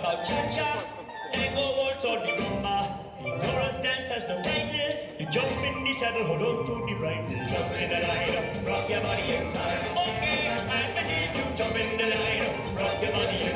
about cha-cha, tango, waltz, or the rumba. See, Taurus dance has no title. You jump in the saddle, hold on to the bridle. Jump in the line, rock your body in time. Okay, I'm ready to jump in the line, rock your body in